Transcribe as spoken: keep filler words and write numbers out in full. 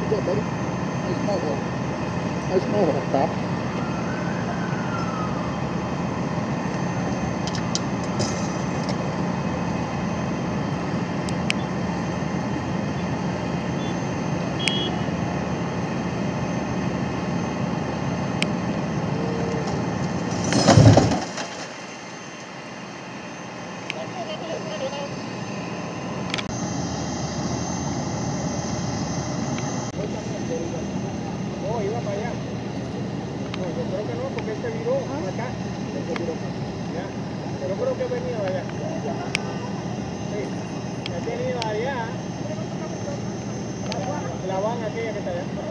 good, buddy. Nice mohawk. Nice mohawk, pal. No, iba para allá. No, yo creo que no, porque este viró acá. Este viró. Ya. Pero creo que venía de allá. Sí. He venido allá. La van aquella que está allá.